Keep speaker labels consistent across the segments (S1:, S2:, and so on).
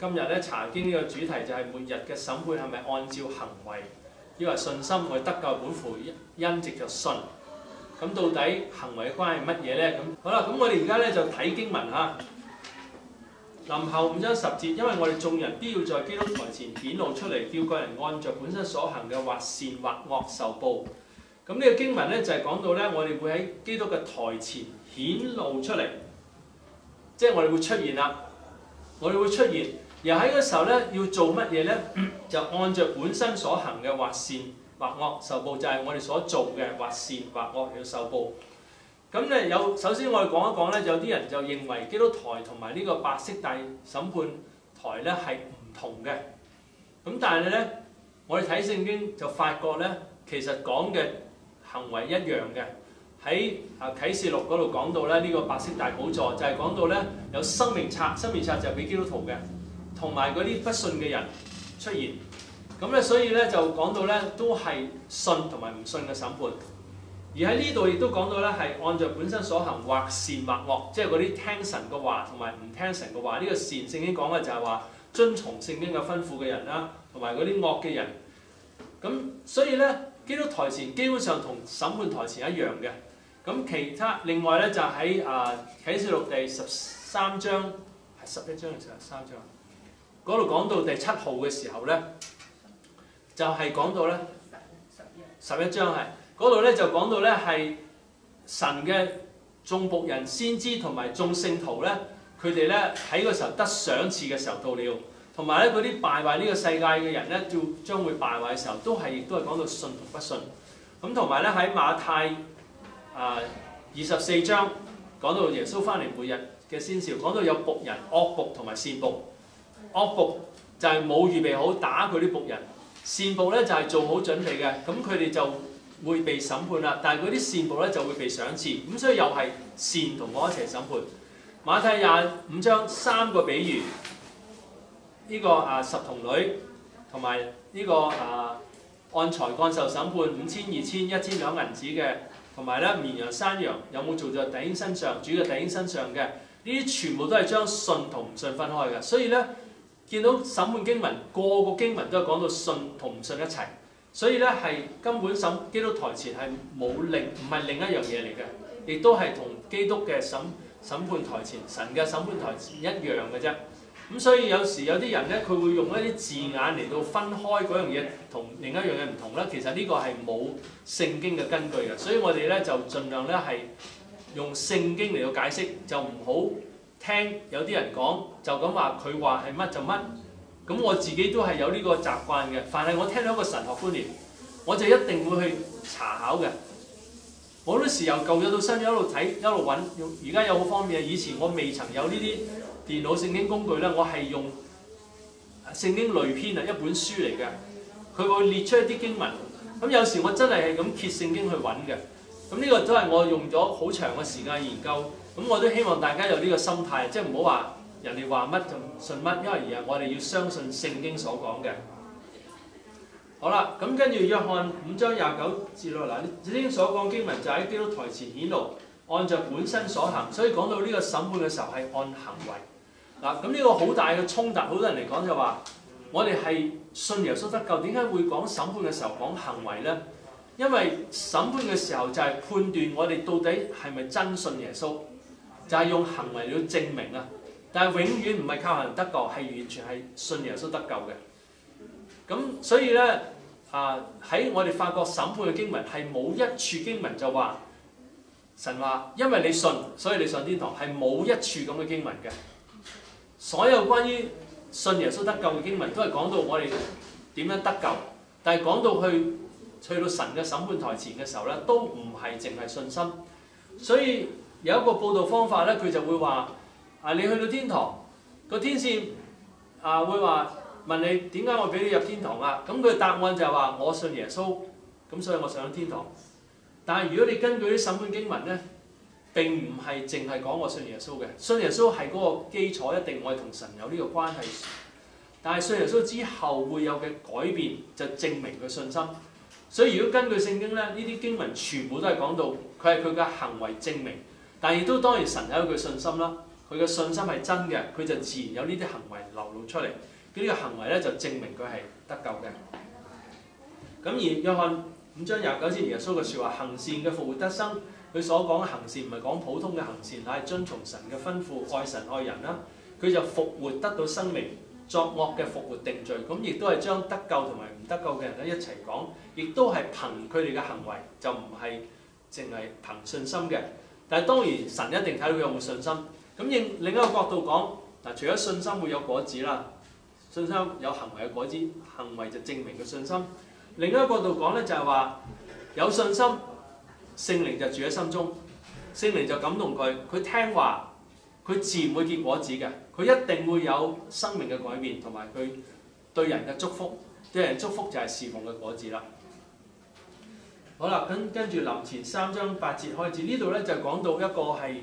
S1: 今日咧查經呢個主題就係末日嘅審判係咪按照行為，抑或信心？我哋得救本乎因藉着信。咁到底行為嘅關係係乜嘢咧？咁好啦，咁我哋而家咧就睇經文嚇。林後5章10節，因為我哋眾人必要在基督台前顯露出嚟，叫個人按着本身所行嘅或善或惡受報。咁呢個經文咧就係講到咧，我哋會喺基督嘅台前顯露出嚟，即係我哋會出現啦。我哋會出現，而喺嗰時候咧要做乜嘢咧？就按着本身所行嘅或善或惡受報，就係我哋所做嘅或善或惡要受報。咁咧首先我哋講一講咧，有啲人就認為基督台同埋呢個白色大審判台咧係唔同嘅。咁但係咧，我哋睇聖經就發覺咧，其實講嘅行為一樣嘅。喺啟示錄嗰度講到咧，呢個白色大寶座就係講到咧有生命冊，生命冊就係俾基督徒嘅，同埋嗰啲不信嘅人出現。咁咧所以咧就講到咧都係信同埋唔信嘅審判。而喺呢度亦都講到咧係按照本身所行或善或惡，即係嗰啲聽神嘅話同埋唔聽神嘅話。呢個善聖經講嘅就係話遵從聖經嘅吩咐嘅人啦，同埋嗰啲惡嘅人。咁所以咧基督台前基本上同審判台前一樣嘅。咁其他另外咧就喺啟示錄第13章係11章定13章嗰度講到第7號嘅時候咧，就係講到咧11章係。嗰度咧就講到咧係神嘅眾僕人、先知同埋眾聖徒咧，佢哋咧喺個時候得賞賜嘅時候到了，同埋咧嗰啲敗壞呢個世界嘅人咧，將會敗壞嘅時候，亦都係講到信同不信。咁同埋咧喺馬太24章講到耶穌翻嚟末日嘅先兆，講到有僕人、惡僕同埋善僕。惡僕就係冇預備好打佢啲僕人，善僕咧就係做好準備嘅，咁佢哋就會被審判啦，但係嗰啲善僕咧就會被賞賜，咁所以又係善同惡一齊審判。馬太25章3個比喻，呢個十童女同埋呢個按才幹受審判5000、2000、1000兩銀子嘅，同埋咧綿羊山羊有冇做在弟兄身上、主嘅弟兄身上嘅，呢啲全部都係將信同唔信分開嘅。所以咧見到審判經文，個個經文都係講到信同唔信一齊。所以咧係根本基督台前係唔係另一樣嘢嚟嘅，亦都係同基督嘅審判台前、神嘅審判台前一樣嘅啫。咁所以有時有啲人咧，佢會用一啲字眼嚟到分開嗰樣嘢同另一樣嘢唔同啦。其實呢個係冇聖經嘅根據嘅，所以我哋咧就盡量咧係用聖經嚟到解釋，就唔好聽有啲人講就咁話佢話係乜就乜。咁我自己都係有呢個習慣嘅，凡係我聽到一個神學觀念，我就一定會去查考嘅。好多時由舊約到新約一路睇一路揾，而家有好方便。以前我未曾有呢啲電腦聖經工具咧，我係用聖經類編啊，一本書嚟嘅，佢會列出一啲經文。咁有時我真係咁揭聖經去揾嘅。咁呢個都係我用咗好長嘅時間研究。咁我都希望大家有呢個心態，即係唔好話人哋話乜就信乜，因為而係我哋要相信聖經所講嘅。好啦，咁跟住約翰5章29節咯。嗱，聖經所講經文就喺基督台前顯露，按照本身所行，所以講到呢個審判嘅時候係按行為。嗱，咁呢個好大嘅衝突，好多人嚟講就話，我哋係信耶穌得救，點解會講審判嘅時候講行為呢？因為審判嘅時候就係判斷我哋到底係咪真信耶穌，就係用行為嚟到證明啊。但係永遠唔係靠人得救，係完全係信耶穌得救嘅。咁所以咧喺我哋發覺審判嘅經文係冇一處經文就話神話，因為你信，所以你上天堂，係冇一處咁嘅經文嘅。所有關於信耶穌得救嘅經文都係講到我哋點樣得救，但係講到去到神嘅審判台前嘅時候咧，都唔係淨係信心。所以有一個報導方法咧，佢就會話你去到天堂，個天使會話問你點解我俾你入天堂啊？咁佢答案就係話我信耶穌，咁所以我上咗天堂。但係如果你根據啲審判經文咧，並唔係淨係講我信耶穌嘅，信耶穌係嗰個基礎，一定我哋同神有呢個關係。但係信耶穌之後會有嘅改變，就證明佢信心。所以如果根據聖經咧，呢啲經文全部都係講到佢係佢嘅行為證明，但係亦都當然神有佢信心啦。 佢嘅信心係真嘅，佢就自然有呢啲行為流露出嚟。呢個行為咧就證明佢係得救嘅。咁而約翰5章29節耶穌嘅説話，行善嘅復活得生。佢所講嘅行善唔係講普通嘅行善，乃係遵從神嘅吩咐，愛神愛人啦。佢就復活得到生命，作惡嘅復活定罪。咁亦都係將得救同埋唔得救嘅人咧一齊講，亦都係憑佢哋嘅行為，就唔係淨係憑信心嘅。但係當然神一定睇到佢有冇信心。咁另一個角度講，嗱，除咗信心會有果子啦，信心有行為嘅果子，行為就證明佢信心。另一個角度講咧，就係話有信心，聖靈就住喺心中，聖靈就感動佢，佢聽話，佢自然會結果子嘅，佢一定會有生命嘅改變，同埋佢對人嘅祝福，對人祝福就係侍奉嘅果子啦。好啦，跟住林前3章8節開始，呢度咧就講到一個係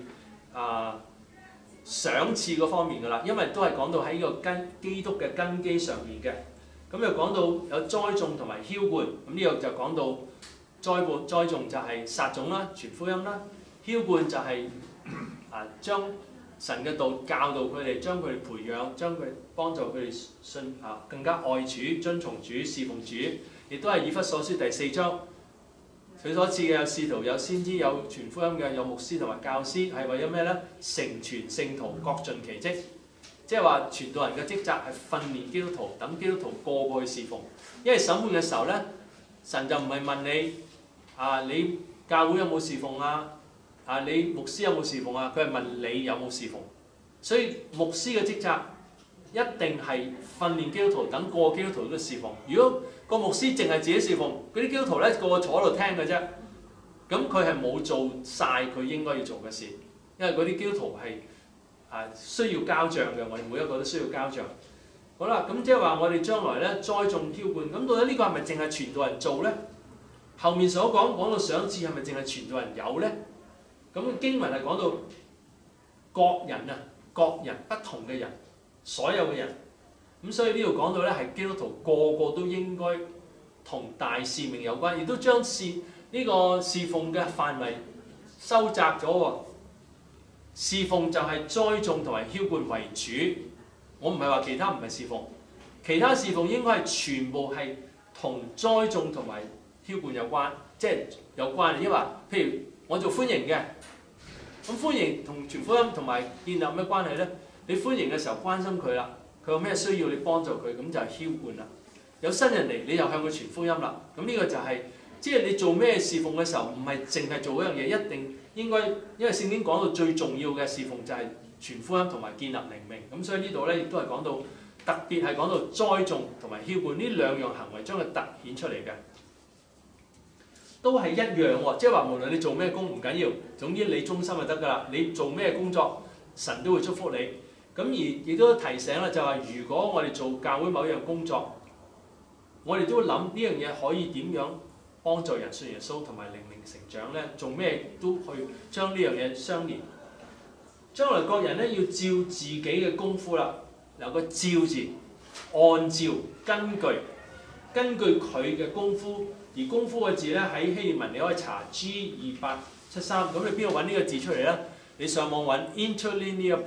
S1: 賞賜嗰方面噶啦，因為都係講到喺呢個基督嘅根基上面嘅。咁又講到有栽種同埋澆灌，咁呢個就講到栽種就係撒種啦、傳福音啦，澆灌就係將神嘅道教導佢哋，將佢哋培養，將佢幫助佢哋更加愛主、遵從主、侍奉主，亦都係以弗所書第4章。佢所賜嘅有使徒、有先知、有傳福音嘅、有牧師同埋教師，係為咗咩咧？成全聖徒，各盡其職。即係話傳道人嘅職責係訓練基督徒，等基督徒個個去侍奉。因為審判嘅時候咧，神就唔係問你你教會有冇侍奉啊？你牧師有冇侍奉啊？佢係問你有冇侍奉。所以牧師嘅職責一定係訓練基督徒，等個個基督徒都侍奉。如果個牧師淨係自己侍奉，嗰啲基督徒咧個個坐喺度聽嘅啫，咁佢係冇做晒佢應該要做嘅事，因為嗰啲基督徒係需要交帳嘅，我哋每一個都需要交帳。好啦，咁即係話我哋將來咧栽種澆灌，咁到底呢個係咪淨係傳道人做咧？後面所講到賞賜係咪淨係傳道人有咧？咁經文係講到各人不同嘅人，所有嘅人。咁所以呢度講到咧係基督徒個個都應該同大使命有關，亦都將呢個侍奉嘅範圍收窄咗喎。侍奉就係栽種同埋澆灌為主，我唔係話其他唔係侍奉，其他侍奉應該係全部係同栽種同埋澆灌有關，即係有關。因為譬如我做歡迎嘅，咁歡迎同傳福音同埋建立咩關係咧？你歡迎嘅時候關心佢啦，佢有咩需要你幫助佢，咁就係澆灌啦。有新人嚟，你又向佢傳福音啦。咁呢個就係即係你做咩侍奉嘅時候，唔係淨係做嗰樣嘢，一定應該，因為聖經講到最重要嘅侍奉就係傳福音同埋建立靈命。咁所以呢度咧亦都係講到特別係講到栽種同埋澆灌呢兩樣行為將佢突顯出嚟嘅，都係一樣喎。即係話無論你做咩工唔緊要，總之你忠心就得㗎啦。你做咩工作，神都會祝福你。咁而亦都提醒啦，就係如果我哋做教會某樣工作，我哋都會諗呢樣嘢可以點樣幫助人信耶穌同埋靈命成長咧？做咩都去將呢樣嘢相連。將來各人咧要照自己嘅功夫啦，有個照字，按照根據佢嘅功夫，而功夫嘅字咧喺希臘文你可以查 G2873，咁你邊度揾呢個字出嚟咧？你上網揾 Interlinear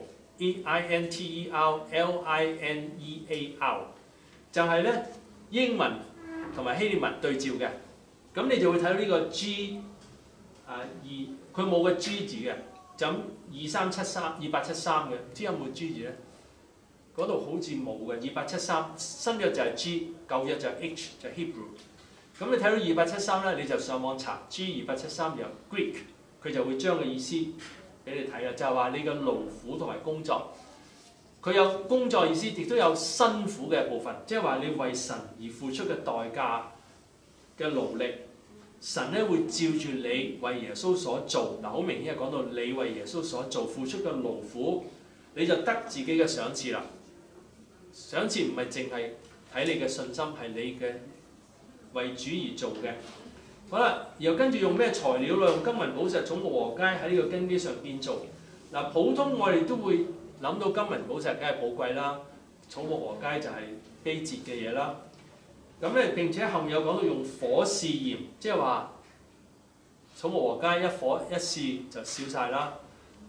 S1: Bible。INTERLINEAR 就係咧英文同埋希臘文對照嘅，咁你就會睇到呢個 G 佢冇個 G 字嘅，就咁2873嘅，唔知有冇 G 字咧？嗰度好似冇嘅，2873新約就係 G， 舊約就係 H， 就係 Hebrew。咁你睇到2873咧，你就上網查 G2873有 Greek， 佢就會將個意思俾你睇啦，就係話你嘅勞苦同埋工作。佢有工作意思，亦都有辛苦嘅部分，即係話你為神而付出嘅代價嘅勞力，神咧會照住你為耶穌所做。嗱，好明顯係講到你為耶穌所做付出嘅勞苦，你就得自己嘅賞賜啦。賞賜唔係淨係睇你嘅信心，係你嘅為主而做嘅。好啦，然後跟住用咩材料啦？用金銀寶石、草木禾秸喺呢個根基上建造。嗱，普通我哋都會諗到金銀寶石梗係寶貴啦，草木禾秸就係卑賤嘅嘢啦。咁咧並且後面有講到用火試驗，即係話草木禾秸一火一試就燒晒啦。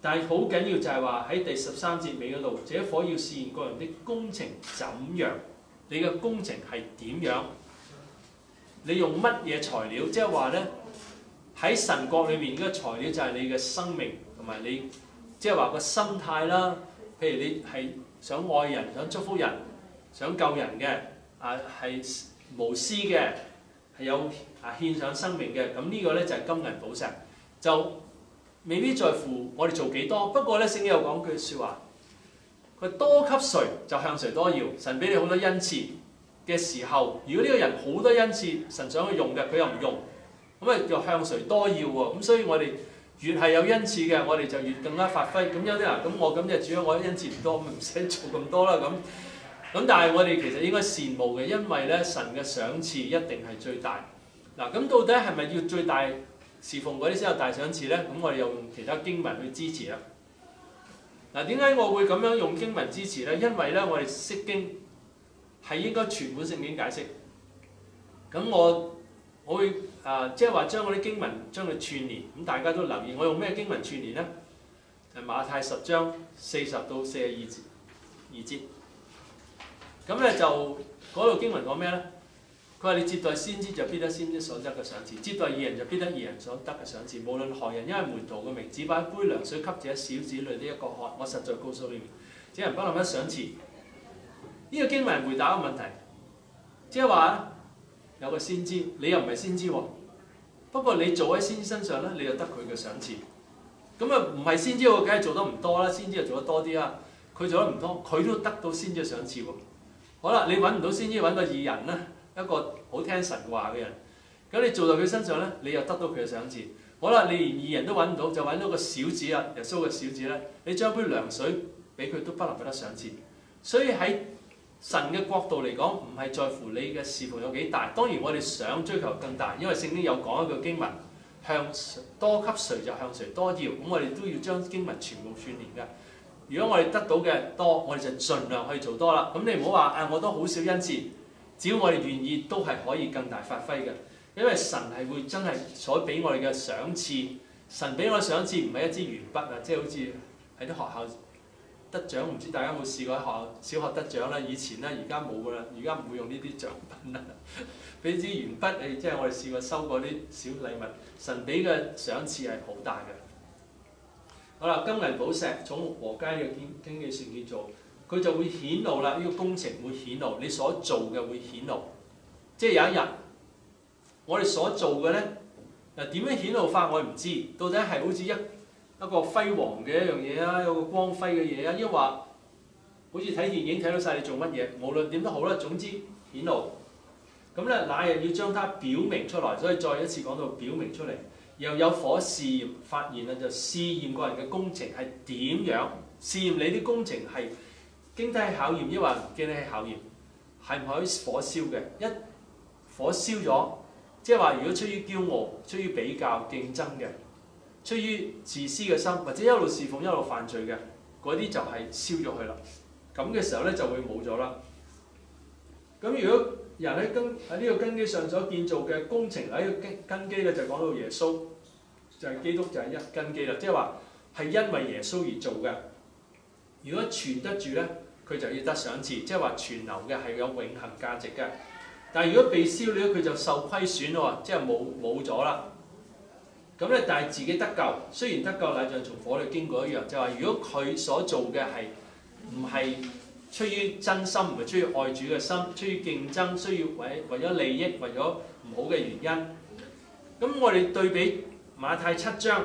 S1: 但係好緊要就係話喺第13節尾嗰度，這火要試驗各人的工程怎樣，你嘅工程係點樣？你用乜嘢材料？即係話咧，喺神國裏面嘅材料就係你嘅生命同埋你，即係話個心態啦。譬如你係想愛人、想祝福人、想救人嘅，係無私嘅，係有獻上生命嘅，咁呢個咧就係金銀寶石，就未必在乎我哋做幾多。不過咧，聖經有講句説話，佢多給誰就向誰多要。神俾你好多恩賜嘅時候，如果呢個人好多恩賜，神想去用嘅，佢又唔用，咁啊又向誰多要喎？咁所以我哋越係有恩賜嘅，我哋就越更加發揮。咁有啲人咁我咁就主要我恩賜唔多，咁唔使做咁多啦咁。咁但係我哋其實應該羨慕嘅，因為咧神嘅賞賜一定係最大。嗱，咁到底係咪要最大侍奉嗰啲先有大賞賜咧？咁我哋又用其他經文去支持啦。嗱，點解我會咁樣用經文支持咧？因為咧我哋釋經係應該全本聖經解釋。咁我會即係話將嗰啲經文將佢串連。咁大家都留意，我用咩經文串連咧？就係馬太10章40到42節。咁咧就嗰度經文講咩咧？佢話你接待先知就必得先知所得嘅賞賜，接待義人就必得義人所得嘅賞賜。無論何人因為門徒嘅名，只把一杯涼水給這小子裏的一個喝，我實在告訴你們，這人不能不賞賜。呢個經文回答一個問題，即係話有個先知，你又唔係先知喎。不過你做喺先知身上咧，你就得佢嘅賞賜。咁啊唔係先知我梗係做得唔多啦，先知就做得多啲啦。佢做得唔多，佢都得到先知嘅賞賜喎。好啦，你揾唔到先知，揾個義人啦，一個好聽神話嘅人，咁你做到佢身上咧，你又得到佢嘅賞賜。好啦，你連義人都揾唔到，就揾到個小子啊，耶穌嘅小子咧，你將杯涼水俾佢都不能不得賞賜。所以喺神嘅角度嚟講，唔係在乎你嘅侍奉有幾大。當然我哋想追求更大，因為聖經有講一句經文，向多給誰就向誰多要。咁我哋都要將經文全部串連嘅。如果我哋得到嘅多，我哋就盡量去做多啦。咁你唔好話我都好少恩賜，只要我哋願意，都係可以更大發揮嘅。因為神係會真係所俾我哋嘅賞賜，神俾我嘅賞賜唔係一支鉛筆啊，即係好似喺啲學校得獎，唔知大家有冇試過喺小學得獎啦？以前啦，而家冇噶啦，而家唔會用呢啲獎品啦。俾支鉛筆，即係我哋試過收過啲小禮物。神俾嘅賞賜係好大嘅。好啦，金銀寶石從禾秸嘅經紀船建造，佢就會顯露啦。呢個工程會顯露，你所做嘅會顯露。即係有一日，我哋所做嘅咧，點樣顯露法我哋唔知。到底係好似一個輝煌嘅一樣嘢啊，有個光輝嘅嘢啊，抑或好似睇電影睇到晒你做乜嘢，無論點都好啦，總之顯露。咁咧，那日要將它表明出來，所以再一次講到表明出嚟。又有火試驗，發現啦，就試驗個人嘅工程係點樣？試驗你啲工程係經得起考驗，抑或唔經得起考驗？係唔可以火燒嘅？一火燒咗，即係話如果出於驕傲、出於比較、競爭嘅，出於自私嘅心，或者一路侍奉一路犯罪嘅，嗰啲就係燒咗佢啦。咁嘅時候咧就會冇咗啦。咁如果人喺呢個根基上所建造嘅工程，喺個根基咧就講到耶穌，就係基督就係一根基啦，即係話係因為耶穌而做嘅。如果存得住咧，佢就要得賞賜，即係話存留嘅係有永恆價值嘅。但係如果被燒了，佢就受虧損咯，即係冇咗啦。咁咧，但係自己得救，雖然得救乃像從火裏經過一樣，就係話如果佢所做嘅係唔係出於真心，唔係出於愛主嘅心，出於競爭，需要為咗利益，為咗唔好嘅原因。咁我哋對比馬太7章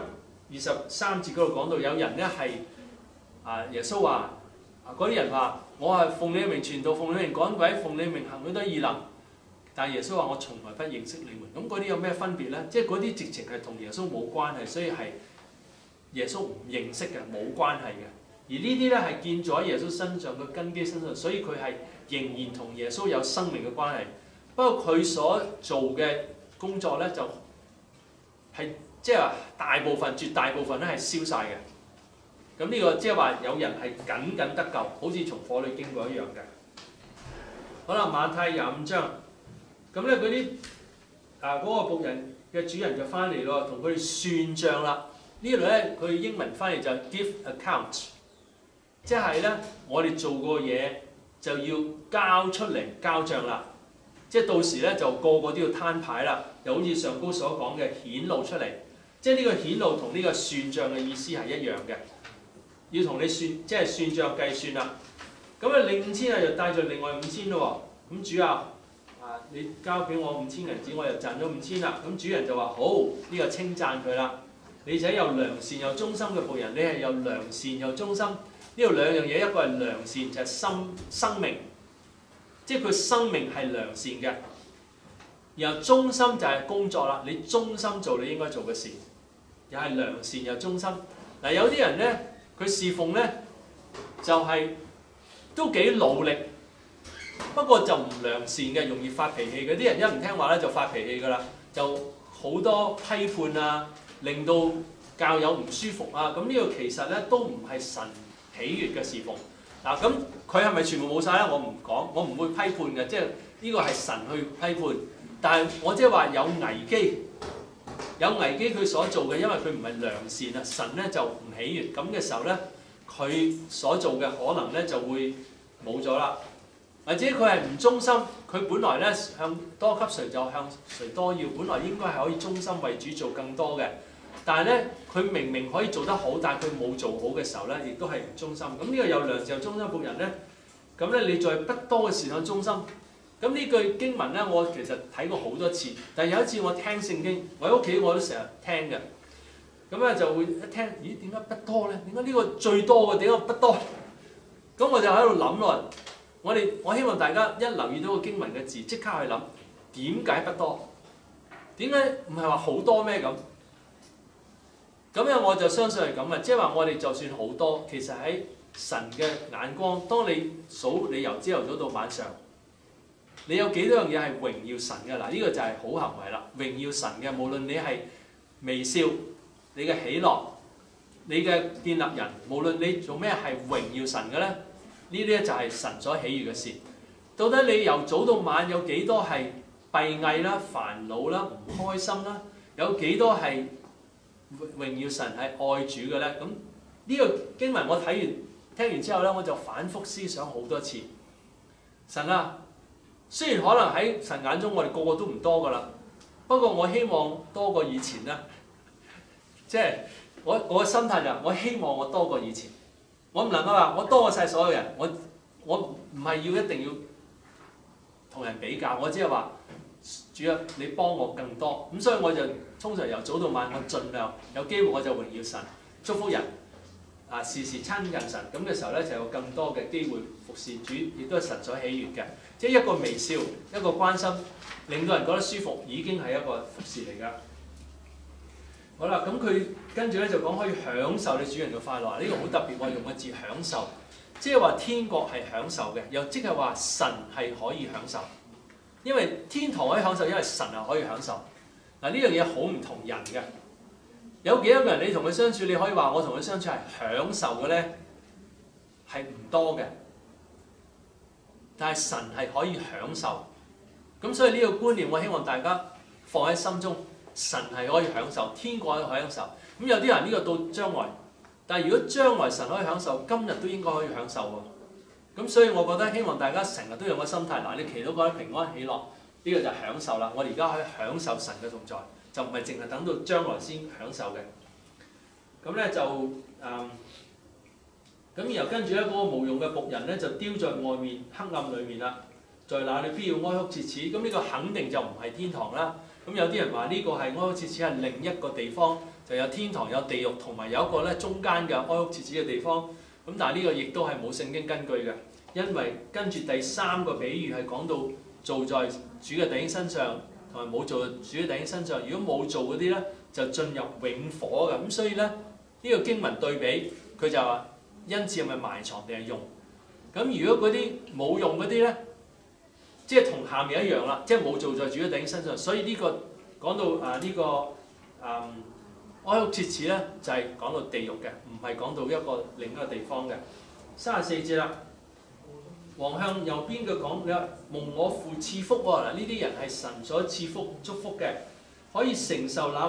S1: 23節嗰度講到，有人咧係耶穌話嗰啲人話：我係奉你嘅名傳道，奉你嘅名趕鬼，奉你嘅名行許多異能。但係耶穌話：我從來不認識你們。咁嗰啲有咩分別咧？即係嗰啲直情係同耶穌冇關係，所以係耶穌唔認識嘅，冇關係嘅。而呢啲咧係建造喺耶穌身上嘅根基身上，所以佢係仍然同耶穌有生命嘅關係。不過佢所做嘅工作咧就係即係話絕大部分咧係燒晒嘅。咁呢個即係話有人係僅僅得救，好似從火裏經過一樣嘅。好啦，馬太25章，咁咧嗰啲嗰個僕人嘅主人就翻嚟咯，同佢哋算賬啦。 呢度咧佢英文翻譯就係 give account， 即係咧我哋做過嘢就要交出嚟交帳啦。即係到時咧就個個都要攤牌啦，又好似上高所講嘅顯露出嚟。即係呢個顯露同呢個算帳嘅意思係一樣嘅，要同你算即係算帳計算啦。咁啊，你5000啊，又帶住另外5000咯喎。咁主啊，你交俾我5000銀紙，我又賺咗5000啦。咁主人就話好，呢個稱讚佢啦。你就係又良善又忠心嘅僕人，你係又良善又忠心。呢度兩樣嘢，一個係良善就係生命。即係佢生命係良善嘅，然後忠心就係工作啦。你忠心做你應該做嘅事，又係良善又忠心。嗱，有啲人咧，佢侍奉咧就係都幾努力，不過就唔良善嘅，容易發脾氣嘅。啲人一唔聽話咧就發脾氣㗎啦，就好多批判啊，令到教友唔舒服啊。咁呢個其實咧都唔係神喜悅嘅侍奉。嗱，咁佢係咪全部冇晒咧？我唔講，我唔會批判嘅，即係呢個係神去批判。但係我即係話有危機，有危機佢所做嘅，因為佢唔係良善啊，神咧就唔喜悅。咁嘅時候咧，佢所做嘅可能咧就會冇咗啦。或者佢係唔忠心，佢本來咧向多給誰就向誰多要，本來應該係可以忠心為主做更多嘅。但係咧，佢明明可以做得好，但係佢冇做好嘅時候咧，亦都係唔忠心。咁呢個有良善又忠心僕人咧，咁咧你在不多嘅事上忠心。咁呢句經文咧，我其實睇過好多次。但係有一次我聽聖經，我喺屋企我都成日聽嘅。咁咧就會一聽，咦？點解不多咧？點解呢個最多嘅？點解不多？咁我就喺度諗咯。我希望大家一留意到個經文嘅字，即刻去諗點解不多？點解唔係話好多咩咁？咁樣我就相信係咁嘅，即係話我哋就算好多，其實喺神嘅眼光，當你數你由朝頭早到晚上，你有幾多樣嘢係榮耀神嘅？嗱，呢個就係好行為啦，榮耀神嘅。無論你係微笑，你嘅喜樂，你嘅建立人，無論你做咩係榮耀神嘅咧，呢啲咧就係神所喜悅嘅事。到底你由早到晚有幾多係閉翳啦、煩惱啦、唔開心啦？有幾多係榮耀神係愛主嘅咧？咁呢個經文我聽完之後咧，我就反覆思想好多次。神啊，雖然可能喺神眼中我哋個個都唔多噶啦，不過我希望多過以前啦。即係我嘅心態就係我希望我多過以前。我唔能夠話我多過晒所有人。我唔係要一定要同人比較，我只係話主啊，你幫我更多。咁所以我就通常由早到晚，我盡量有機會我就榮耀神、祝福人，時時親近神。咁嘅時候咧，就有更多嘅機會服侍主，亦都係神所喜悅嘅。即係一個微笑、一個關心，令到人覺得舒服，已經係一個服侍嚟㗎。好啦，咁佢跟住咧就講可以享受你主人嘅快樂。呢個好特別，我用個字享受，即係話天國係享受嘅，又即係話神係可以享受。因為天堂可以享受，因為神係可以享受。嗱，呢樣嘢好唔同人嘅。有幾多個人你同佢相處，你可以話我同佢相處係享受嘅咧，係唔多嘅。但係神係可以享受。咁所以呢個觀念，我希望大家放喺心中。神係可以享受，天國可以享受。咁有啲人呢個到將來，但係如果將來神可以享受，今日都應該可以享受喎。咁所以我覺得希望大家成日都有個心態，嗱，你祈禱覺得平安喜樂，呢個就係享受啦。我哋而家可以享受神嘅同在，就唔係淨係等到將來先享受嘅。咁咧就咁然後跟住咧嗰個無用嘅僕人咧就丟在外面黑暗裏面啦，在那裏必要哀哭切齒。咁呢個肯定就唔係天堂啦。咁有啲人話呢個係哀哭切齒係另一個地方，就有天堂、有地獄，同埋有一個咧中間嘅哀哭切齒嘅地方。咁但係呢個亦都係冇聖經根據嘅，因為跟住第三個比喻係講到做在主嘅弟兄身上，同埋冇做在主嘅弟兄身上。如果冇做嗰啲咧，就進入永火嘅。咁所以咧呢個經文對比，佢就話恩賜係咪埋藏定係用？咁如果嗰啲冇用嗰啲咧？即係同下面一樣啦，即係冇做在主嘅弟兄身上，所以呢個講到哀哭切齒咧，就係講到地獄嘅，唔係講到另一個地方嘅。34節啦，王向右邊嘅講，你話蒙我父賜福喎，嗱，呢啲人係神所賜福祝福嘅，可以承受那為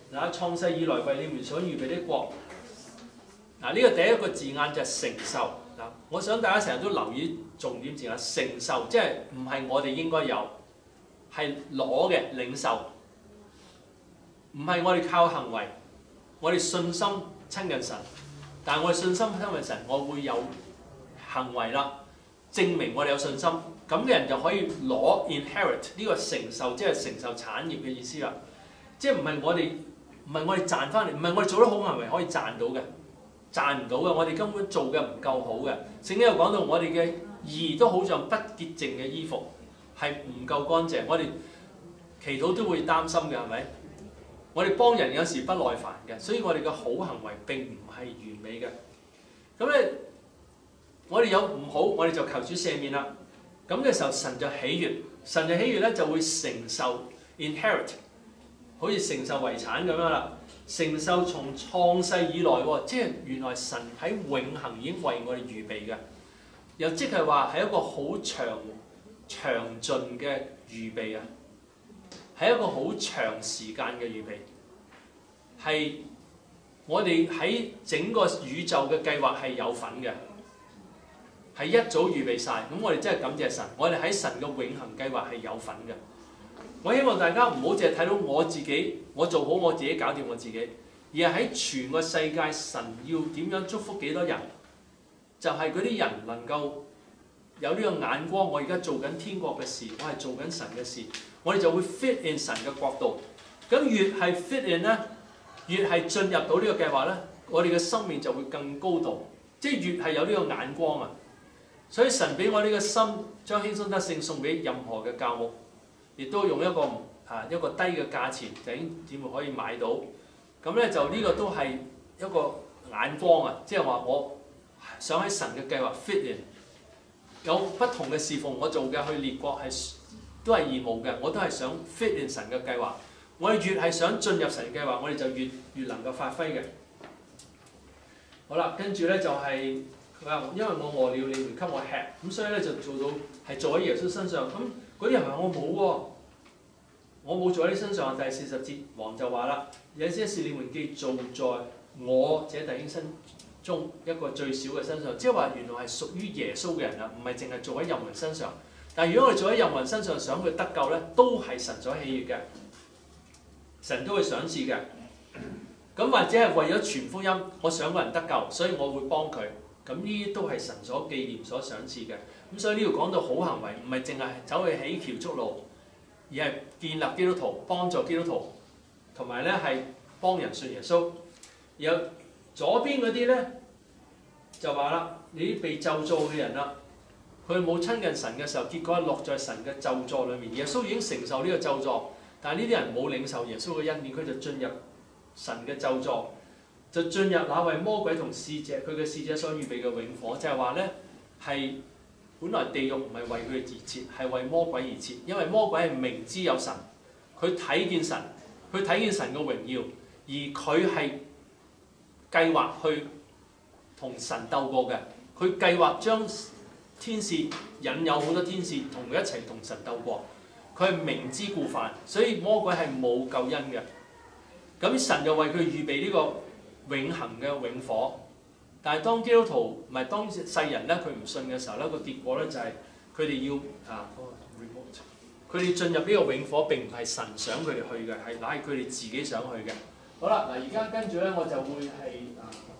S1: 嗱，創世以來為你們所預備的國。嗱，呢個第一個字眼就係承受。嗱，我想大家成日都留意重點字眼，承受，即係唔係我哋應該有，係攞嘅領受，唔係我哋靠行為，我哋信心親近神，但係我哋信心親近神，我會有行為啦，證明我哋有信心，咁嘅人就可以攞 inherit 呢個承受，即係承受產業嘅意思啦。即係唔係我哋賺翻嚟，唔係我哋做得好行為可以賺到嘅，賺唔到嘅，我哋根本做嘅唔夠好嘅。聖經又講到我哋嘅義都好像不潔淨嘅衣服，係唔夠乾淨，我哋祈禱都會擔心嘅，係咪？我哋幫人有時不耐煩嘅，所以我哋嘅好行為並唔係完美嘅。咁咧，我哋有唔好，我哋就求主赦免啦。咁嘅時候，神就喜悅，神就喜悅咧就會承受 inherit， 好似承受遺產咁樣啦。承受從創世以來喎，即係原來神喺永恆已經為我哋預備嘅，又即係話係一個好詳盡嘅預備啊，係一個好長時間嘅預備，係我哋喺整個宇宙嘅計劃係有份嘅，係一早預備晒。咁我哋真係感謝神，我哋喺神嘅永恆計劃係有份嘅。我希望大家唔好淨係睇到我自己，我做好我自己，搞掂我自己，而係喺全個世界，神要點樣祝福幾多人，就係嗰啲人能夠有呢個眼光。我而家做緊天國嘅事，我係做緊神嘅事，我哋就會 fit in 神嘅國度。咁越係 fit in 咧，越係進入到呢個計劃咧，我哋嘅生命就會更高度，即係越係有呢個眼光啊！所以神俾我呢個心，將輕鬆得勝送俾任何嘅教牧。亦都用一個低嘅價錢，就已經點會可以買到？咁咧就呢個都係一個眼光啊！即係話我想喺神嘅計劃 fit in， 有不同嘅侍奉我做嘅去列國都係義務嘅，我都係想 fit in 神嘅計劃。我哋越係想進入神嘅計劃，我哋就越能夠發揮嘅。好啦，跟住咧就係佢話，因為我餓了，你們給我吃，咁所以咧就做到係做喺耶穌身上咁。嗰啲人話我冇喎，我冇做喺你身上。第40節，王就話啦：有些事你們既做在我這弟兄身中一個最小嘅身上，即係話原來係屬於耶穌嘅人啦，唔係淨係做喺任何人身上。但係如果我哋做喺任何人身上，想佢得救咧，都係神所喜悅嘅，神都會賞賜嘅。咁或者係為咗傳福音，我想個人得救，所以我會幫佢。咁呢啲都係神所紀念、所賞賜嘅。咁所以呢度講到好行為，唔係淨係走去起橋築路，而係建立基督徒、幫助基督徒，同埋咧係幫人信耶穌。有左邊嗰啲咧就話啦，你啲被咒詛嘅人啦，佢冇親近神嘅時候，結果落在神嘅咒詛裏面。耶穌已經承受呢個咒詛，但係呢啲人冇領受耶穌嘅恩典，佢就進入神嘅咒詛，就進入那為魔鬼同使者佢嘅使者所預備嘅永火，就係話咧係。本來地獄唔係為佢而設，係為魔鬼而設。因為魔鬼係明知有神，佢睇見神，佢睇見神嘅榮耀，而佢係計劃去同神鬥過嘅。佢計劃將天使引誘好多天使同佢一齊同神鬥過。佢係明知故犯，所以魔鬼係冇救恩嘅。咁神就為佢預備呢個永恆嘅永火。但係當基督徒唔係當世人咧，佢唔信嘅時候咧，個結果咧就係佢哋要佢哋進入呢個永火並唔係神想佢哋去嘅，係乃係佢哋自己想去嘅。好啦，嗱而家跟住咧我就會係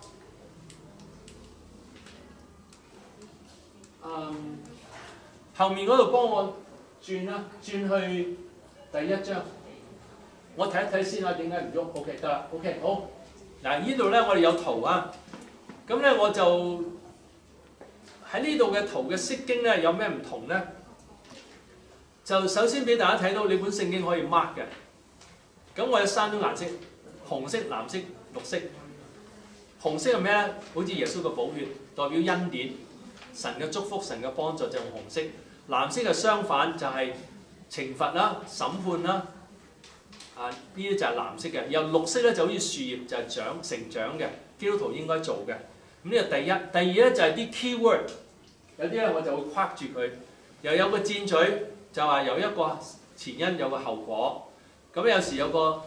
S1: 後面嗰度幫我轉啦，轉去第1章。我睇一睇先啊，點解唔喐 ？OK 得啦 ，OK 好。嗱呢度咧我哋有圖啊。咁咧我就喺呢度嘅圖嘅釋經咧有咩唔同咧？就首先俾大家睇到你本聖經可以 mark 嘅。咁我有3種顏色：紅色、藍色、綠色。紅色係咩咧？好似耶穌嘅寶血，代表恩典、神嘅祝福、神嘅幫助就用紅色。藍色嘅相反就係懲罰啦、審判啦。呢啲就係藍色嘅。然後綠色咧就好似樹葉，就係成長嘅，基督徒應該做嘅。咁呢個第一，第二咧就係啲 keyword， 有啲咧我就會框住佢，又有個箭嘴，就話有一個前因有個後果，咁有時有個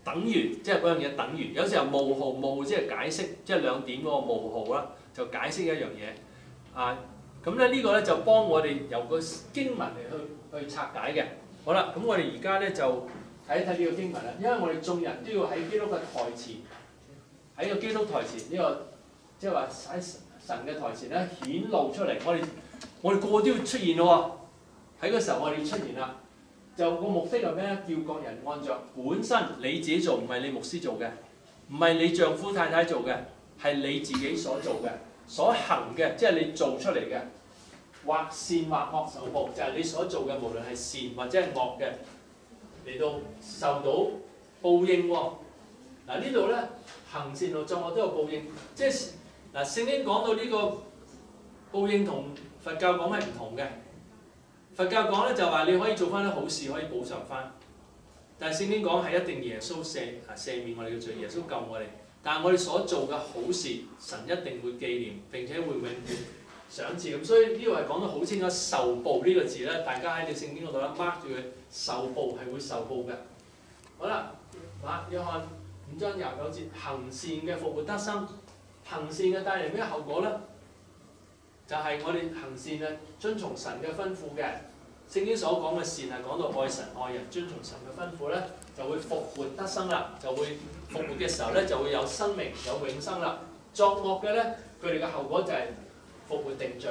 S1: 等於即係嗰樣嘢等於。有時候冒號冒即係解釋，即係兩點嗰個冒號啦，就解釋一樣嘢。咁咧呢個咧就幫我哋由個經文嚟去拆解嘅。好啦，咁我哋而家咧就睇一睇呢個經文啦，因為我哋眾人都要喺基督嘅台前，喺個基督台前呢個即係話喺神嘅台前咧顯露出嚟。我哋個個都要出現咯喎，喺嗰時候我哋出現啦。就個目的係咩咧？叫各人按著本身你自己做，唔係你牧師做嘅，唔係你丈夫太太做嘅，係你自己所做嘅、所行嘅，即係你做出嚟嘅，或善或惡受報，就係你所做嘅，無論係善或者係惡嘅，嚟到受到報應喎。嗱呢度咧行善同作惡都有報應，即係嗱聖經講到呢個報應同佛教講係唔同嘅。佛教講咧就話你可以做翻啲好事，可以補償翻。但係聖經講係一定耶穌赦免我哋嘅罪，耶穌救我哋。但係我哋所做嘅好事，神一定會紀念，並且會永遠賞賜。咁所以呢個係講得好清楚，受報呢個字咧，大家喺你聖經嗰度咧 mark 住佢，受報係會受報嘅。好啦，約翰5章29節，行善嘅復活得生，行善嘅帶嚟咩後果咧？就係我哋行善啊，遵從神嘅吩咐嘅。聖經所講嘅善係講到愛神愛人，遵從神嘅吩咐咧，就會復活得生啦，就會復活嘅時候咧就會有生命有永生啦。作惡嘅咧，佢哋嘅後果就係復活定罪。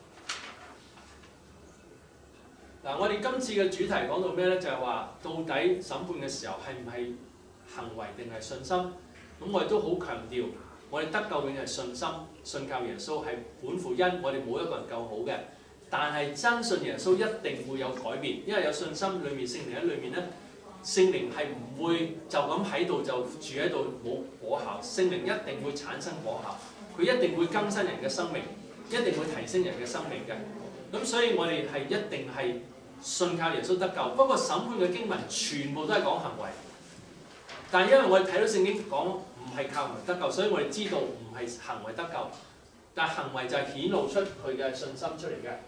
S1: 嗱，我哋今次嘅主題講到咩咧？就係話到底審判嘅時候係唔係行為定係信心？咁我哋都好強調。我哋得救永遠係信心，信靠耶穌係本乎恩，我哋冇一個人夠好嘅。但係真信耶穌一定會有改變，因為有信心裏面聖靈喺裏面咧，聖靈係唔會就咁喺度就住喺度冇果效，聖靈一定會產生果效，佢一定會更新人嘅生命，一定會提升人嘅生命嘅。咁所以我哋係一定係信靠耶穌得救。不過審判嘅經文全部都係講行為，但係因為我哋睇到聖經講唔係靠行為得救，所以我哋知道唔係行為得救，但係行為就係顯露出佢嘅信心出嚟嘅。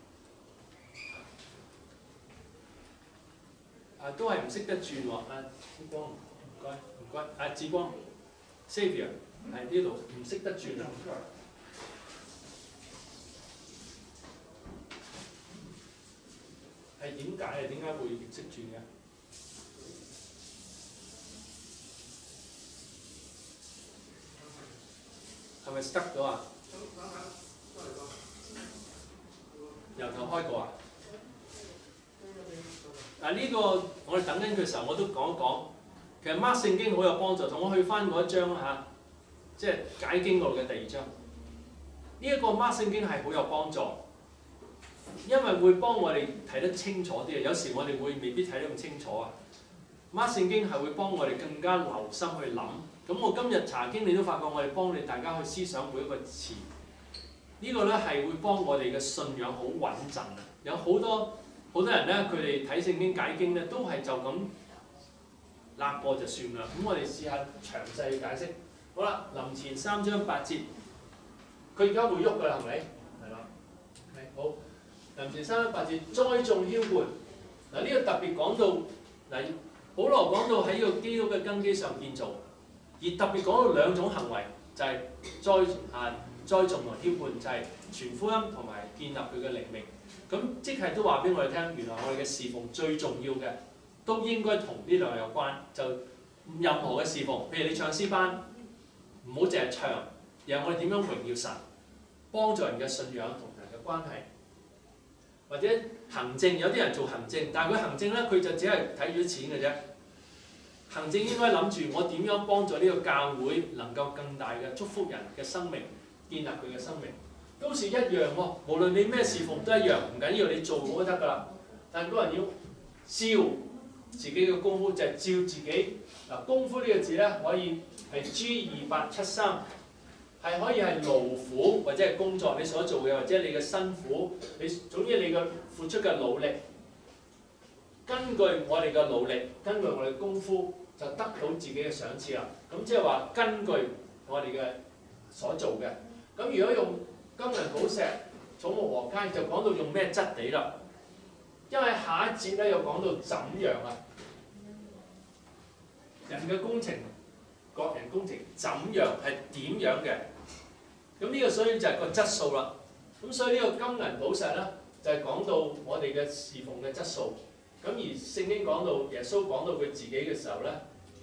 S1: 都係唔識得轉喎。志光，唔該唔該。志光 ，Xavier 喺呢度唔識得轉啊。係點解啊？點解會唔識轉嘅？係咪 stuck 咗啊？由頭開過啊？呢個我哋等緊佢嘅時候，我都講一講。其實 mark 聖經好有幫助，同我去翻嗰一章嚇，即係解經嗰度嘅第2章。呢一個 mark 聖經係好有幫助，因為會幫我哋睇得清楚啲啊。有時我哋會未必睇得咁清楚啊。mark 聖經係會幫我哋更加留心去諗。咁我今日查經，你都發覺我哋幫你大家去思想每一個詞。呢個咧係會幫我哋嘅信仰好穩陣啊！有好多人咧，佢哋睇聖經解經咧，都係就咁揦過就算啦。咁我哋試下詳細解釋。好啦，林前3章8節，佢而家會喐㗎啦，係咪？係啦。好。林前3章8節，栽種澆灌。嗱，呢個特別講到嗱，保羅講到喺呢個基督嘅根基上建造，而特別講到兩種行為，就係栽種同澆灌，就係傳福音同埋建立佢嘅靈命。咁即係都話俾我哋聽，原來我哋嘅侍奉最重要嘅，都應該同呢兩個有關。就任何嘅侍奉，譬如你唱詩班，唔好淨係唱，而係我哋點樣榮耀神，幫助人嘅信仰同人嘅關係。或者行政，有啲人做行政，但係佢行政咧，佢就只係睇住啲錢嘅啫。行政應該諗住我點樣幫助呢個教會能夠更大嘅祝福人嘅生命，建立佢嘅生命。都是一樣喎，無論你咩侍奉都一樣，唔緊要，你做好就得㗎啦。但係嗰人要照自己嘅功夫，就係照自己。嗱，功夫呢個字咧，可以係 G2873，係可以係勞苦或者係工作你所做嘅，或者你嘅辛苦，總之你嘅付出嘅努力，根據我哋嘅努力，根據我哋嘅功夫，就得到自己嘅賞賜啦。咁即係話根據我哋嘅所做嘅。咁如果用金銀寶石、草木禾秸，就講到用咩質地啦。因為下一節咧又講到怎樣啊？ 人嘅工程，各人工程怎樣係點樣嘅？咁呢個所以就係個質素啦。咁所以呢個金銀寶石咧，就係講到我哋嘅侍奉嘅質素。咁而聖經講到耶穌講到佢自己嘅時候咧，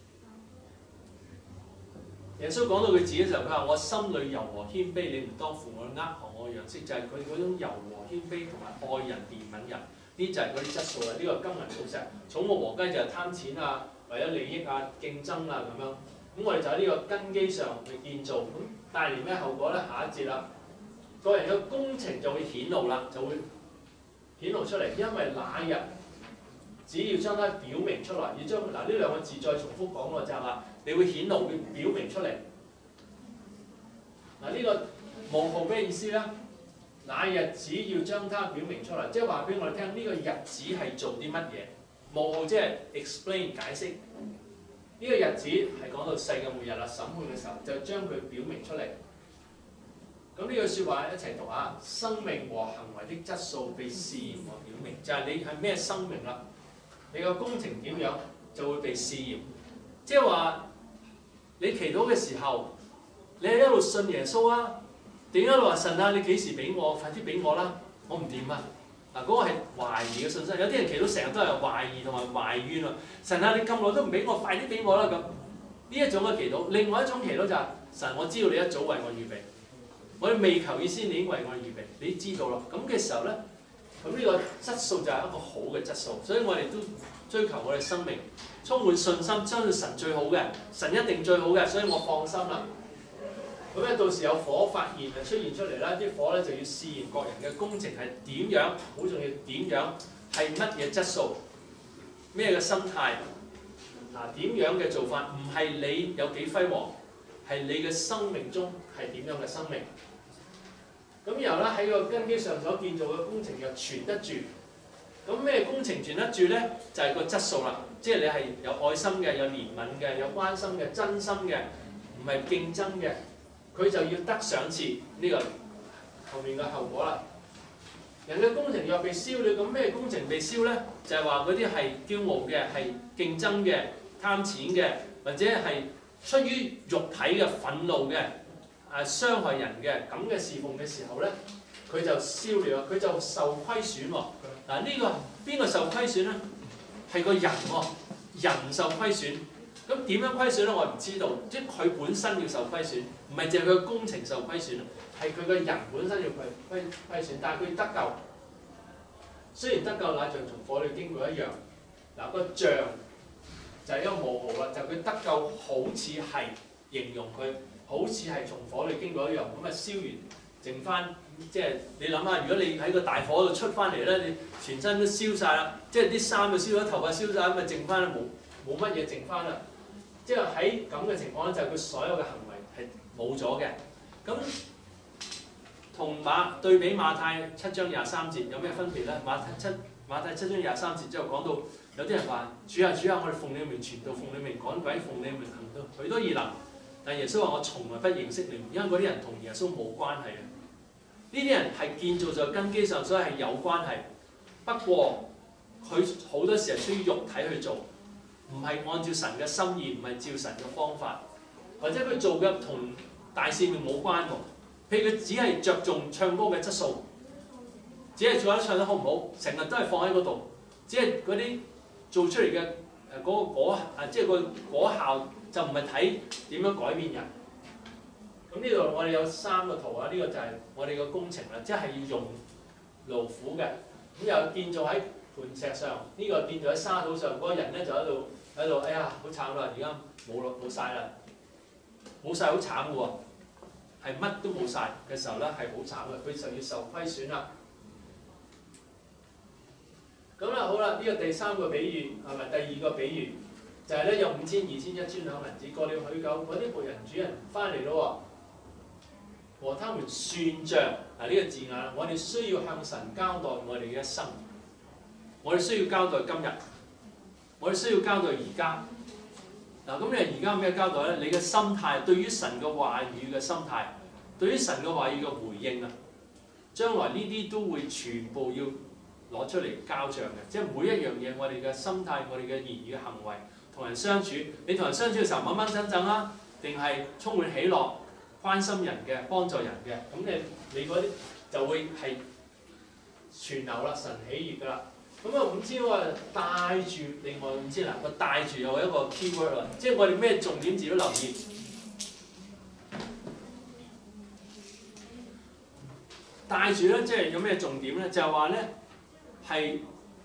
S1: 耶穌講到佢自己嘅時候，佢話：我心裏柔和謙卑，你唔當負我軛行我樣式，就係佢嗰種柔和謙卑同埋愛人憐憫人，呢就係嗰啲質素啦。呢、這個金銀寶石，草木禾雞就係貪錢啊，為咗利益啊、競爭啊咁樣。咁我哋就喺呢個根基上去建造，咁帶嚟咩後果咧？下一節啦，個人嘅工程就會顯露啦，就會顯露出嚟，因為那日只要將它表明出來，要將嗱呢兩個字再重複講過就係話，你會顯露，會表明出嚟。嗱、呢個冒號咩意思咧？那日只要將它表明出嚟，即係話俾我哋聽呢個日子係做啲乜嘢？冒號即係 explain 解釋。呢個日子係講到世嘅末日啦，審判嘅時候就將佢表明出嚟。咁呢句説話一齊讀下：生命和行為的質素被試驗和表明，就係、是、你係咩生命啦？你個工程點樣就會被試驗。即係話你祈禱嘅時候，你係一路信耶穌啊？點解一路話神啊？你幾時俾我？快啲俾我啦！我唔掂啊！嗱，嗰個係懷疑嘅信心。有啲人祈禱成日都係懷疑同埋埋怨啊！神啊，你咁耐都唔俾我，快啲俾我啦！咁呢一種嘅祈禱。另外一種祈禱就係、神，我知道你一早為我預備，我哋未求以先，你已經為我預備，你知道啦。咁嘅時候咧，咁呢個質素就係一個好嘅質素。所以我哋都追求我哋生命充滿信心，相信神最好嘅，神一定最好嘅，所以我放心啦。咁咧，到時有火發現就出現出嚟啦，啲火咧就要試驗各人嘅工程係點樣，好重要點樣，係乜嘢質素，咩嘅心態，點樣嘅做法，唔係你有幾輝煌，係你嘅生命中係點樣嘅生命。咁然後咧喺個根基上所建造嘅工程又存得住。咁咩工程存得住咧？就係個質素啦，即係你係有愛心嘅、有憐憫嘅、有關心嘅、真心嘅，唔係競爭嘅。佢就要得賞賜，呢個後面嘅後果啦。人嘅工程若被燒了，咁咩工程被燒咧？就係話嗰啲係驕傲嘅、係競爭嘅、貪錢嘅，或者係出於肉體嘅憤怒嘅、傷害人嘅咁嘅侍奉嘅時候咧，佢就燒了，佢就受虧損喎。嗱，呢個邊個受虧損咧？係個人喎，人受虧損。咁點樣虧損咧？我唔知道，即係佢本身要受虧損，唔係淨係佢工程受虧損，係佢個人本身要虧損。但係佢得救，雖然得救乃像從火裏經過一樣。嗱，個像就係一個冒號啦，就佢得救好似係形容佢好似係從火裏經過一樣，咁啊燒完剩翻，即係你諗下，如果你喺個大火度出翻嚟咧，你全身都燒晒啦，即係啲衫就燒咗，頭髮燒晒，咁啊剩翻冇乜嘢剩翻啦。即係喺咁嘅情況咧，就係佢所有嘅行為係冇咗嘅。咁同對比馬太7章23節有咩分別咧？馬太7章23節之後講到有啲人話：主啊主啊，我哋奉你名傳道，奉你名趕鬼，奉你名行到許多異能。但耶穌話：我從來不認識你們，因為嗰啲人同耶穌冇關係嘅。呢啲人係建造在根基上，所以係有關係。不過佢好多時係出於肉體去做。唔係按照神嘅心意，唔係照神嘅方法，或者佢做嘅同大使命冇關喎。譬如佢只係着重唱歌嘅質素，只係做得唱得好唔好，成日都係放喺嗰度，只係嗰啲做出嚟嘅即係個果效就唔係睇點樣改變人。咁呢度我哋有3個圖啊，呢、這個就係我哋個工程啦，即係要用勞苦嘅。咁又建造喺磐石上，呢、這個建造喺沙土上，嗰個人咧就喺度，哎呀，好慘啦！而家冇晒啦，冇晒好慘嘅喎，係乜都冇晒嘅時候咧，係好慘嘅，佢就要受虧損啦。咁啦，好啦，呢、這個第3個比喻係咪第2個比喻？就係咧有5千、2千、1千兩銀子，過了許久，嗰啲僕人主人翻嚟咯喎，和他們算賬。嗱，呢個字眼，我哋需要向神交代我哋嘅一生，我哋需要交代今日。我哋需要交代而家。嗱，咁你而家有咩交代咧？你嘅心態，對於神嘅話語嘅心態，對於神嘅話語嘅回應啊，將來呢啲都會全部要攞出嚟交賬嘅。即係每一樣嘢，我哋嘅心態、我哋嘅言語嘅行為， 同人相處，你同人相處嘅時候掹掹掙掙啦，定係充滿喜樂、關心人嘅、幫助人嘅，咁你嗰啲就會係傳流啦，神喜悅噶啦。咁啊5千喎帶住，另外5千嗱個帶住有一個 keyword 喎，即係我哋咩重點字都留意。帶住咧，即係有咩重點咧？就係話咧係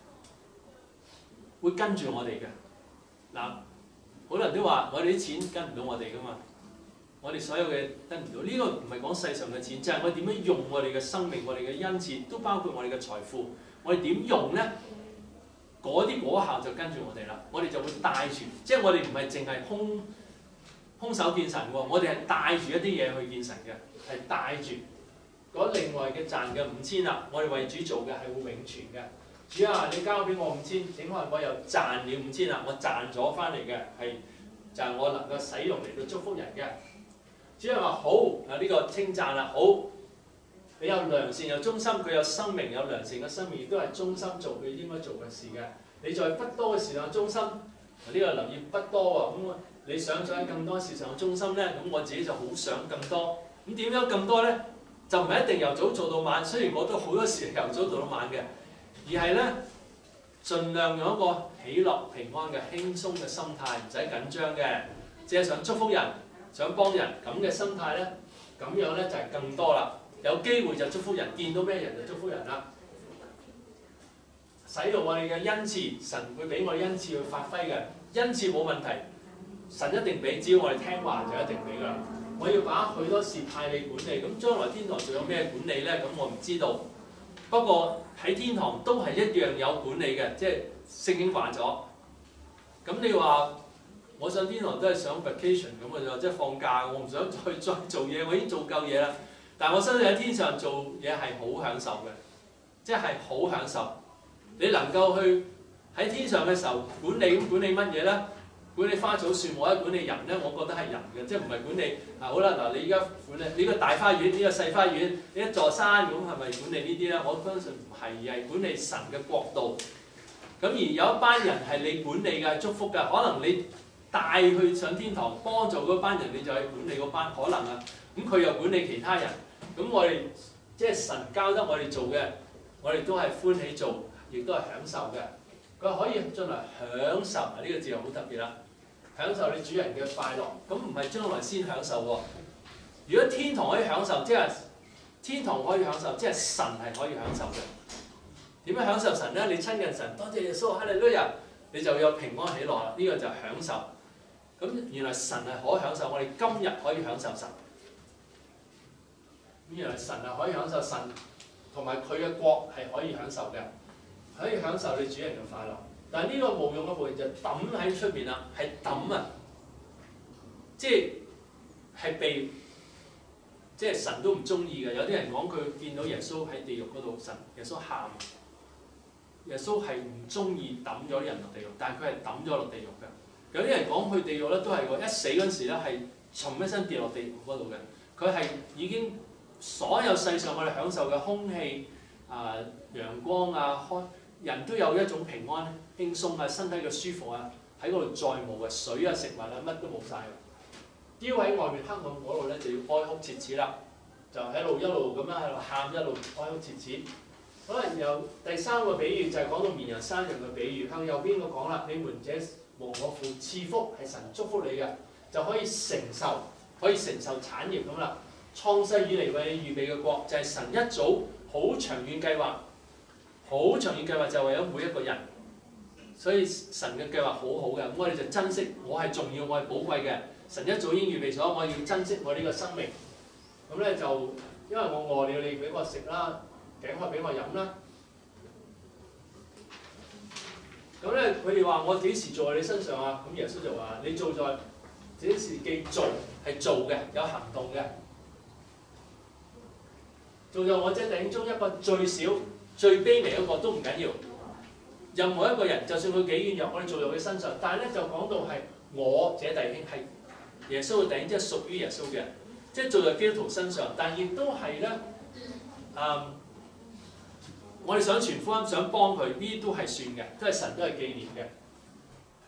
S1: 會跟住我哋嘅。嗱，好多人都話我哋啲錢跟唔到我哋噶嘛，我哋所有嘅跟唔到。呢個唔係講世上嘅錢，就係我哋點樣用我哋嘅生命、我哋嘅恩賜，都包括我哋嘅財富。我哋點用咧？嗰啲果效就跟住我哋啦。我哋就會帶住，即係我哋唔係淨係空手見神喎，我哋係帶住一啲嘢去見神嘅，係帶住。嗰另外嘅賺嘅5千啦，我哋為主做嘅係會永存嘅。主啊，你交俾我5千，整可能我又賺了5千啦，我賺咗翻嚟嘅係就係我能夠使用嚟到祝福人嘅。主啊話好啊，呢個稱讚啦，好，你有良善有忠心，佢有生命有良善嘅生命，亦都係忠心做佢應該做嘅事嘅。你在不多嘅事上忠心，呢個留意不多喎，咁你想喺更多事上嘅忠心咧，咁我自己就好想更多。咁點樣更多咧？就唔係一定由早做到晚，雖然我都好多時由早做到晚嘅，而係咧盡量用一個喜樂平安嘅輕鬆嘅心態，唔使緊張嘅，只係想祝福人、想幫人咁嘅心態咧，咁樣咧就係更多啦。有機會就祝福人，見到咩人就祝福人啦。使用我哋嘅恩賜，神會俾我哋恩賜去發揮嘅，恩賜冇問題，神一定俾，只要我哋聽話就一定俾㗎啦。我要把許多事派你管理，咁將來天堂仲有咩管理咧？咁我唔知道。不過喺天堂都係一樣有管理嘅，即係聖經話咗。咁你話我上天堂都係想 vacation 咁嘅啫，即係放假，我唔想再做嘢，我已經做夠嘢啦。但係我相信喺天上做嘢係好享受嘅，即係好享受。你能夠去喺天上嘅時候管理，咁管理乜嘢咧？管理花草樹木，或者管理人咧，我覺得係人嘅，即係唔係管理好啦嗱，你而家管理呢個大花園，呢個細花園，呢一座山咁係咪管理呢啲咧？我相信唔係，而係管理神嘅國度。咁而有一班人係你管理嘅，祝福嘅，可能你帶去上天堂幫助嗰班人，你就係管理嗰班，可能啊。咁佢又管理其他人，咁我哋即係神交得我哋做嘅，我哋都係歡喜做，亦都係享受嘅。佢可以進來享受啊！呢個字又好特別啦，享受你主人嘅快樂。咁唔係將來先享受喎。如果天堂可以享受，即係天堂可以享受，即係神係可以享受嘅。點樣享受神咧？你親近神，多謝耶穌，哈利路亞，你就有平安喜樂啦。呢個就係享受。咁原來神係可享受，我哋今日可以享受神。咁原來神係可以享受神，同埋佢嘅國係可以享受嘅。可以享受你主人嘅快樂，但係呢個冇用嘅部分就抌喺出邊啦，係抌啊！即係被即係神都唔中意嘅。有啲人講佢見到耶穌喺地獄嗰度，神耶穌喊，耶穌係唔中意抌咗啲人落地獄，但係佢係抌咗落地獄嘅。有啲人講去地獄咧都係喎，一死嗰陣時咧係沉一身跌落地獄嗰度嘅。佢係已經所有世上我哋享受嘅空氣啊、陽光啊、人都有一種平安、輕鬆啊、身體嘅舒服啊，喺嗰度再冇嘅水啊、食物啊，乜都冇晒。丟喺外面黑暗嗰度咧，就要哀哭切齒啦，就喺度一路咁樣喺度喊，一路哀哭切齒。可能有第三個比喻就係講到綿羊山羊嘅比喻，向右邊個講啦，你們這蒙我父賜福係神祝福你嘅，就可以承受產業咁啦。創世以嚟為你預備嘅國就係神一早好長遠計劃。好長遠計劃就係為咗每一個人，所以神嘅計劃好好嘅，咁我哋就珍惜，我係重要，我係寶貴嘅。神一早已經預備咗，我要珍惜我呢個生命。咁咧就因為我餓了，你俾我食啦，頸渴俾我飲啦。咁咧佢哋話我幾時做喺你身上啊？咁耶穌就話你做在這事既做係做嘅，有行動嘅。做在我這弟兄中一個最小、最卑微一個都唔緊要，任何一個人，就算佢幾軟弱，我哋做在佢身上。但係咧就講到係我這弟兄係耶穌嘅弟兄，即係屬於耶穌嘅，即係做在基督徒身上。但亦都係咧，我哋想傳福音，想幫佢，呢啲都係算嘅，都係神都係紀念嘅。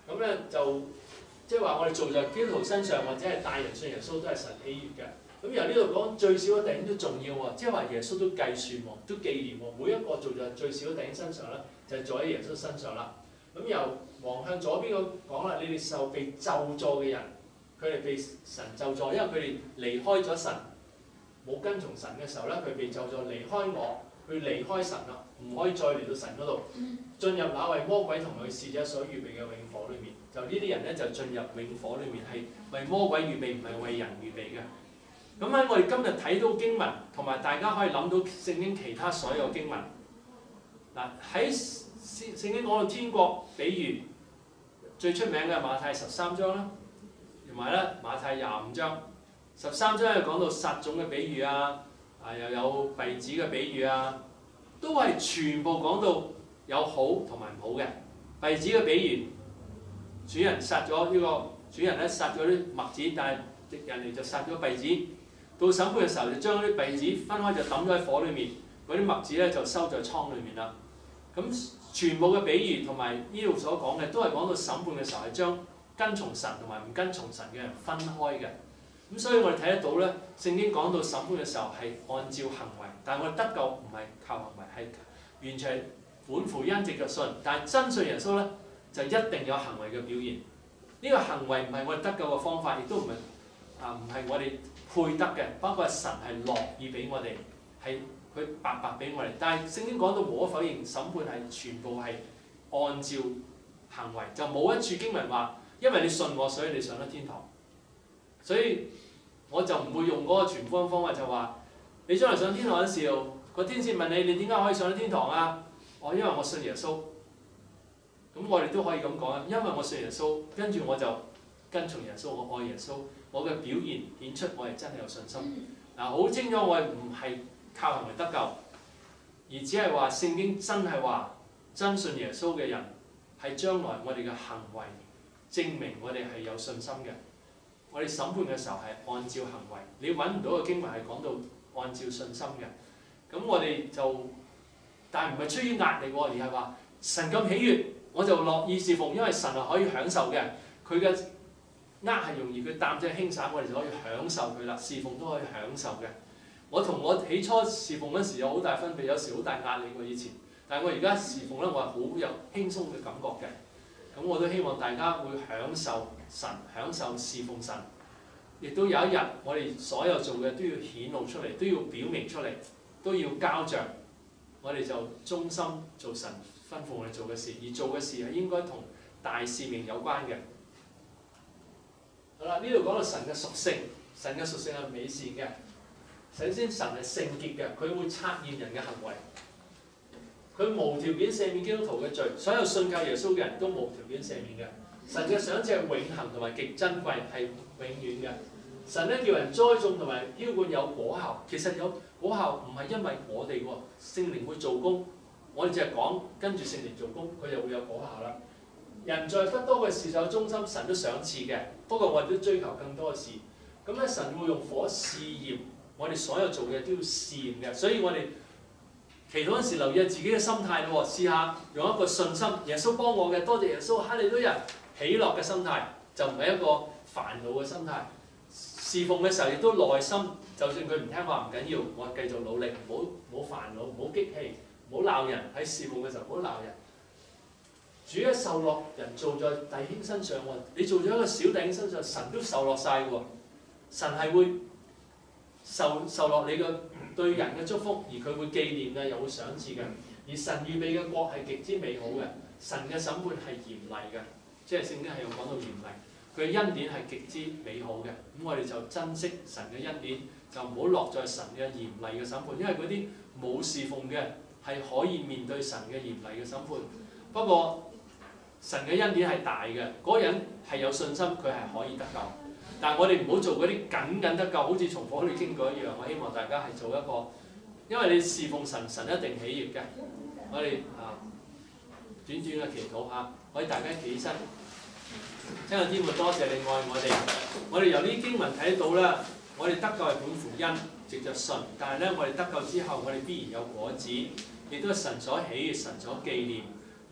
S1: 咁咧就即係話我哋做在基督徒身上，或者係大人信耶穌都係神喜悅嘅。咁由呢度講最少嘅弟兄都重要喎，即係話耶穌都計算喎，都紀念喎。每一個做在最少嘅弟兄身上咧，就係做喺耶穌身上啦。咁由橫向左邊個講啦，你哋受被咒詛嘅人，佢哋被神咒詛，因為佢哋離開咗神，冇跟從神嘅時候咧，佢被咒詛離開我，佢離開神啦，唔可以再嚟到神嗰度，進入那為魔鬼同佢使者所預備嘅永火裏面。就呢啲人咧就進入永火裏面，係為魔鬼預備，唔係為人預備嘅。咁喺我哋今日睇到經文，同埋大家可以諗到聖經其他所有經文。嗱，喺聖經講到天國比喻，最出名嘅馬太13章啦，同埋咧馬太25章。13章又講到撒種嘅比喻啊，又有稗子嘅比喻啊，都係全部講到有好同埋唔好嘅。稗子嘅比喻，主人殺咗呢個主人咧殺咗啲麥子，但係敵人嚟就殺咗稗子。到審判嘅時候就將啲稗子分開，就抌咗喺火裏面，嗰啲麥子咧就收在倉裏面啦。咁全部嘅比喻同埋呢度所講嘅，都係講到審判嘅時候係將跟從神同埋唔跟從神嘅人分開嘅。咁所以我哋睇得到咧，聖經講到審判嘅時候係按照行為，但係我哋得救唔係靠行為，係完全係本乎因藉著信。但係真信耶穌咧，就一定有行為嘅表現。呢個行為唔係我哋得救嘅方法，亦都唔係我哋配得嘅，包括神係樂意俾我哋，係佢白白俾我哋。但係聖經講到無可否認，審判係全部係按照行為，就冇一處經文話，因為你信我，所以你上得天堂。所以我就唔會用嗰個傳福音方法，就話你將來上天堂嘅時候，個天使問你：你點解可以上到天堂啊？因為我信耶穌。咁我哋都可以咁講啊，因為我信耶穌，跟住我就跟從耶穌，我愛耶穌，我嘅表現顯出我係真係有信心。好清楚我係唔係靠行為得救，而只係話聖經真係話真信耶穌嘅人係將來我哋嘅行為證明我哋係有信心嘅。我哋審判嘅時候係按照行為，你揾唔到嘅經文係講到按照信心嘅。咁我哋就，但係唔係出於壓力喎，而係話神咁喜悅，我就樂意侍奉，因為神係可以享受嘅。佢嘅係容易，佢擔子輕省，我哋就可以享受佢啦。侍奉都可以享受嘅。我同我起初侍奉嗰時有好大分別，有時好大壓力喎以前。但係我而家侍奉咧，我係好有輕鬆嘅感覺嘅。咁我都希望大家會享受神，享受侍奉神。亦都有一日，我哋所有做嘅都要顯露出嚟，都要表明出嚟，都要交賬。我哋就忠心做神吩咐我哋做嘅事，而做嘅事係應該同大使命有關嘅。好啦，呢度講到神嘅屬性，神嘅屬性係美善嘅。首先，神係聖潔嘅，佢會察驗人嘅行為。佢無條件赦免基督徒嘅罪，所有信靠耶穌嘅人都無條件赦免嘅。神嘅賞賜係永恆同埋極珍貴，係永遠嘅。神咧叫人栽種同埋澆灌有果效，其實有果效唔係因為我哋喎，聖靈會做工，我哋淨係講跟住聖靈做工，佢就會有果效啦。人在不多嘅事上有忠心，神都賞賜嘅。不過我哋都追求更多嘅事，咁咧神會用火試驗我哋所有做嘅都要試驗嘅，所以我哋祈禱嗰時留意自己嘅心態咯，試下用一個信心，耶穌幫我嘅，多謝耶穌，哈利路亞，喜樂嘅心態，就唔係一個煩惱嘅心態。侍奉嘅時候亦都耐心，就算佢唔聽話唔緊要，我繼續努力，唔好煩惱，唔好激氣，唔好鬧人。喺侍奉嘅時候唔好鬧人。主嘅受落人做在弟兄身上喎，你做咗一個小弟兄身上，神都受落晒喎。神係會受落你嘅對人嘅祝福，而佢會紀念嘅，又會賞賜嘅。而神預備嘅國係極之美好嘅，神嘅審判係嚴厲嘅，即係聖經係用講到嚴厲。佢嘅恩典係極之美好嘅，咁我哋就珍惜神嘅恩典，就唔好落在神嘅嚴厲嘅審判，因為嗰啲冇侍奉嘅係可以面對神嘅嚴厲嘅審判。不過神嘅恩典係大嘅，嗰個人係有信心，佢係可以得救。但係我哋唔好做嗰啲僅得救，好似從火裏經過一樣。我希望大家係做一個，因為你侍奉神，神一定喜悅嘅。我哋短短嘅祈禱嚇，可以大家起身。親愛的天父，多謝你愛我哋。我哋由呢啲經文睇到啦，我哋得救係本乎恩，藉著信。但係咧，我哋得救之後，我哋必然有果子，亦都係神所喜悅、神所紀念。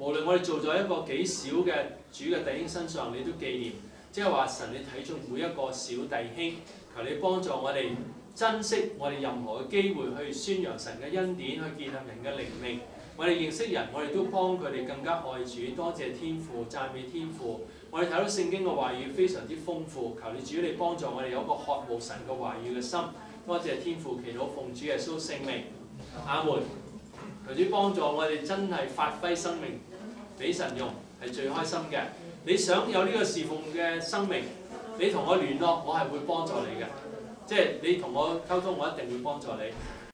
S1: 無論我哋做咗一個幾小嘅主嘅弟兄身上，你都紀念，即係話神你睇中每一個小弟兄，求你幫助我哋珍惜我哋任何嘅機會去宣揚神嘅恩典，去建立人嘅靈命。我哋認識人，我哋都幫佢哋更加愛主，多謝天父，讚美天父。我哋睇到聖經嘅話語非常之豐富，求你主你幫助我哋有一個渴慕神嘅話語嘅心。多謝天父，祈禱奉主耶穌聖名，阿門。求主幫助我哋真係發揮生命俾神用，係最開心嘅。你想有呢個侍奉嘅生命，你同我聯絡，我係會幫助你嘅。即係你同我溝通，我一定會幫助你。